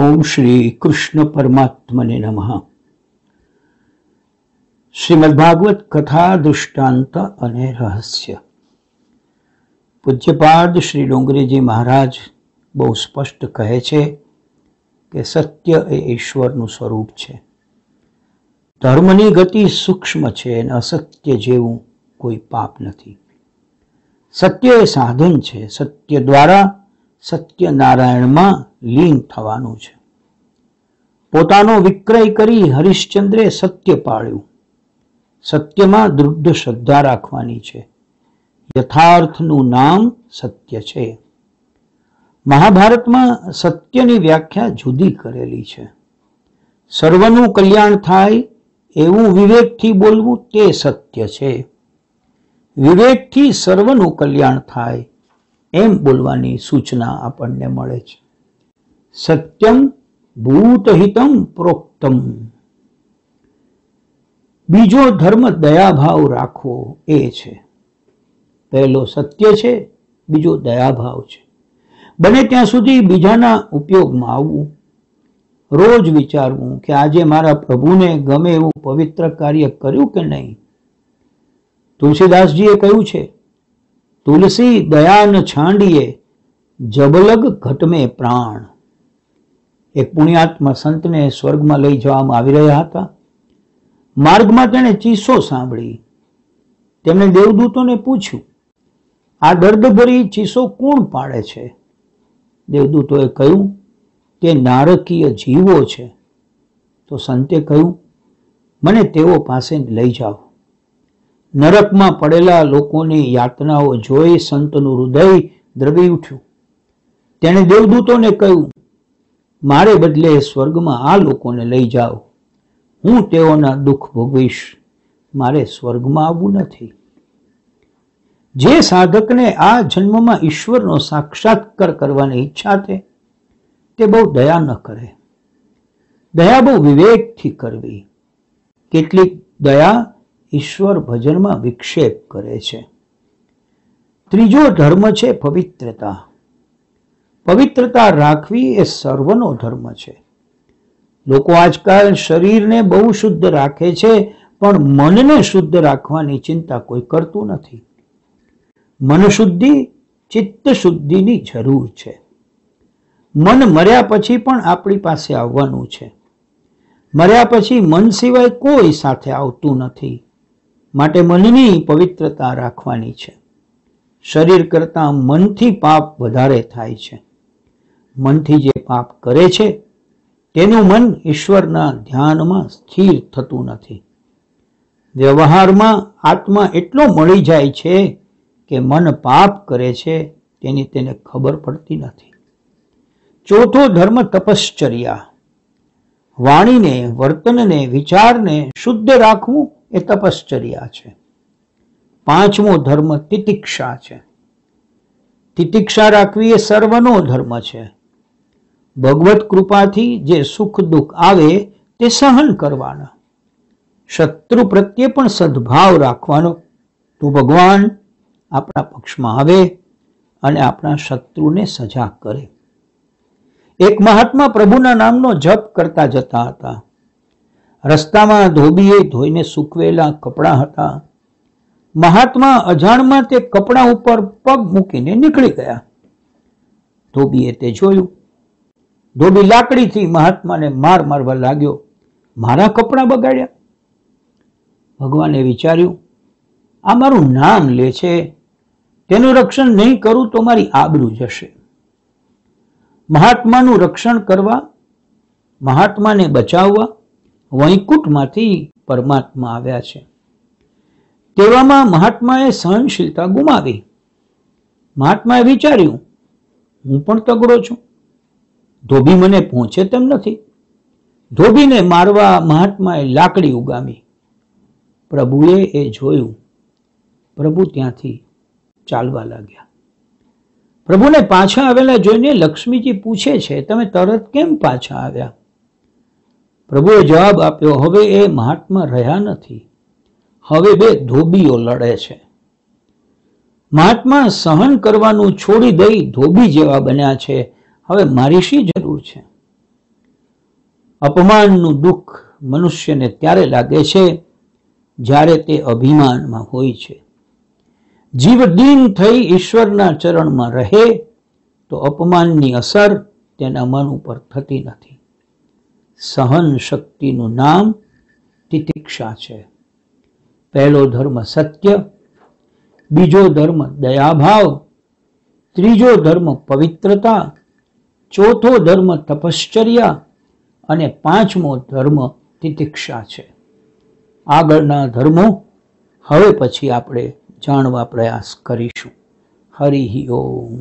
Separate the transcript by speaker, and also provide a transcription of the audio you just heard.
Speaker 1: ओम श्री कृष्ण परमात्मने नमः। श्रीमद्भागवत कथा दृष्टांत अने रहस्य। पूज्यपाद श्री डोंगरीजी महाराज बहु स्पष्ट कहे छे कि सत्य ए ईश्वरનું સ્વરૂપ છે। ધર્મની ગતિ સૂક્ષ્મ છે અને અસત્ય જેવું કોઈ પાપ નથી। સત્ય એ સાધન છે। સત્ય દ્વારા સત્યનારાયણમાં લીન થવાનું છે। પોતાનો વિક્રય કરી હરિશ્ચંદ્રે સત્ય પાળ્યું। સત્યમાં દૃઢ શ્રદ્ધા રાખવાની છે। યથાર્થનું નામ સત્ય છે। મહાભારતમાં સત્યની વ્યાખ્યા જુદી કરેલી છે। સર્વનું કલ્યાણ થાય એવું વિવેકથી બોલવું તે સત્ય છે। વિવેકથી સર્વનું કલ્યાણ થાય એમ બોલવાની સૂચના આપણને મળે છે। સત્યમ ભૂતહિતમ પ્રોક્તમ। બીજો ધર્મ દયાભાવ રાખવો એ છે। પહેલો સત્ય છે, બીજો દયાભાવ છે। બને ત્યાં સુધી બીજાના ઉપયોગમાં આવવું। રોજ વિચારવું કે આજે મારા પ્રભુને ગમે એવું પવિત્ર કાર્ય કર્યું કે નહીં। તુલસીદાસજીએ કહ્યું છે, તુલસી દયાન છાંડીએ જબલગ ઘટમે પ્રાણ। એક પુણ્યાત્મા સંતને સ્વર્ગમાં લઈ જવામાં આવી રહ્યા હતા। માર્ગમાં તેણે ચીસો સાંભળી। તેમણે દેવદૂતોને પૂછ્યું, આ દર્દભરી ચીસો કોણ પાડે છે? દેવદૂતોએ કહ્યું કે નારકીય જીવો છે। તો સંતે કહ્યું, મને તેઓ પાસે લઈ જાઓ। નરકમાં પડેલા લોકોની યાતનાઓ જોઈ સંતનું હૃદય દ્રવી ઉઠ્યું। તેણે દેવદૂતોને કહ્યું, મારે બદલે સ્વર્ગમાં આ લોકોને લઈ જાઓ। હું તેઓના દુઃખ ભોગવીશ। મારે સ્વર્ગમાં આવવું નથી। જે સાધકને આ જન્મમાં ઈશ્વરનો સાક્ષાત્કાર કરવાની ઈચ્છા છે તે બહુ દયા ન કરે। દયા બહુ વિવેકથી કરવી। કેટલીક દયા ઈશ્વર ભજનમાં વિક્ષેપ કરે છે। ત્રીજો ધર્મ છે પવિત્રતા। પવિત્રતા રાખવી એ સર્વનો ધર્મ છે। લોકો આજકાલ શરીરને બહુ શુદ્ધ રાખે છે પણ મનને શુદ્ધ રાખવાની ચિંતા કોઈ કરતું નથી। મન શુદ્ધિ ચિત્ત શુદ્ધિની જરૂર છે। મન મર્યા પછી પણ આપણી પાસે આવવાનું છે। મર્યા પછી મન સિવાય કોઈ સાથે આવતું નથી। માટે મનની પવિત્રતા રાખવાની છે। શરીર કરતાં મનથી પાપ વધારે થાય છે। મનથી જે પાપ કરે છે તેનું મન ઈશ્વરના ધ્યાનમાં સ્થિર થતું નથી। વ્યવહારમાં આત્મા એટલો મળી જાય છે કે મન પાપ કરે છે તેની તેને ખબર પડતી નથી। ચોથો ધર્મ તપશ્ચર્યા। વાણીને, વર્તનને, વિચારને શુદ્ધ રાખવું એ તપશ્ચર્યા છે। પાંચમો ધર્મ તિતિક્ષા છે। તિતિક્ષા રાખવી એ સર્વનો ધર્મ છે। ભગવત કૃપાથી જે સુખ દુઃખ આવે તે સહન કરવાના। શત્રુ પ્રત્યે પણ સદભાવ રાખવાનો। તો ભગવાન આપણા પક્ષમાં આવે અને આપણા શત્રુને સજા કરે। એક મહાત્મા પ્રભુના નામનો જપ કરતા જતા હતા। રસ્તામાં ધોબીએ ધોઈને સૂકવેલા કપડાં હતા। મહાત્મા અજાણમાં તે કપડા ઉપર પગ મૂકીને નીકળી ગયા। ધોબીએ તે જોયું। ધોબી લાકડીથી મહાત્માને માર મારવા લાગ્યો। મારા કપડા બગાડ્યા। ભગવાને વિચાર્યું, આ મારું નામ લે છે, તેનું રક્ષણ નહીં કરું તો મારી આબરૂ જશે। મહાત્માનું રક્ષણ કરવા, મહાત્માને બચાવવા વૈકુંઠમાંથી પરમાત્મા આવ્યા છે। તેવામાં મહાત્માએ સહનશીલતા ગુમાવી। મહાત્માએ વિચાર્યું, હું પણ તગડો છું, ધોબી મને પહોંચે તેમ નથી। ધોબીને મારવા મહાત્માએ લાકડી ઉગામી। પ્રભુએ એ જોયું। પ્રભુ ત્યાંથી ચાલવા લાગ્યા। પ્રભુને પાછા આવેલા જોઈને લક્ષ્મીજી પૂછે છે, તમે તરત કેમ પાછા આવ્યા? પ્રભુએ જવાબ આપ્યો, હવે એ મહાત્મા રહ્યા નથી, હવે બે ધોબીઓ લડે છે। મહાત્મા સહન કરવાનું છોડી દઈ ધોબી જેવા બન્યા છે। હવે મારી શી જરૂર છે? અપમાનનું દુઃખ મનુષ્યને ત્યારે લાગે છે જ્યારે તે અભિમાનમાં હોય છે. જીવ દીન થઈ ઈશ્વરના ચરણમાં રહે તો અપમાનની અસર તેના મન ઉપર થતી નથી. સહન શક્તિનું નામ તિતિક્ષા છે. પહેલો ધર્મ સત્ય, બીજો ધર્મ દયાભાવ, ત્રીજો ધર્મ પવિત્રતા, ચોથો ધર્મ તપશ્ચર્યા અને પાંચમો ધર્મ તિતિક્ષા છે. આગળના ધર્મો હવે પછી આપણે જાણવા પ્રયાસ કરીશું. હરિ ઓમ.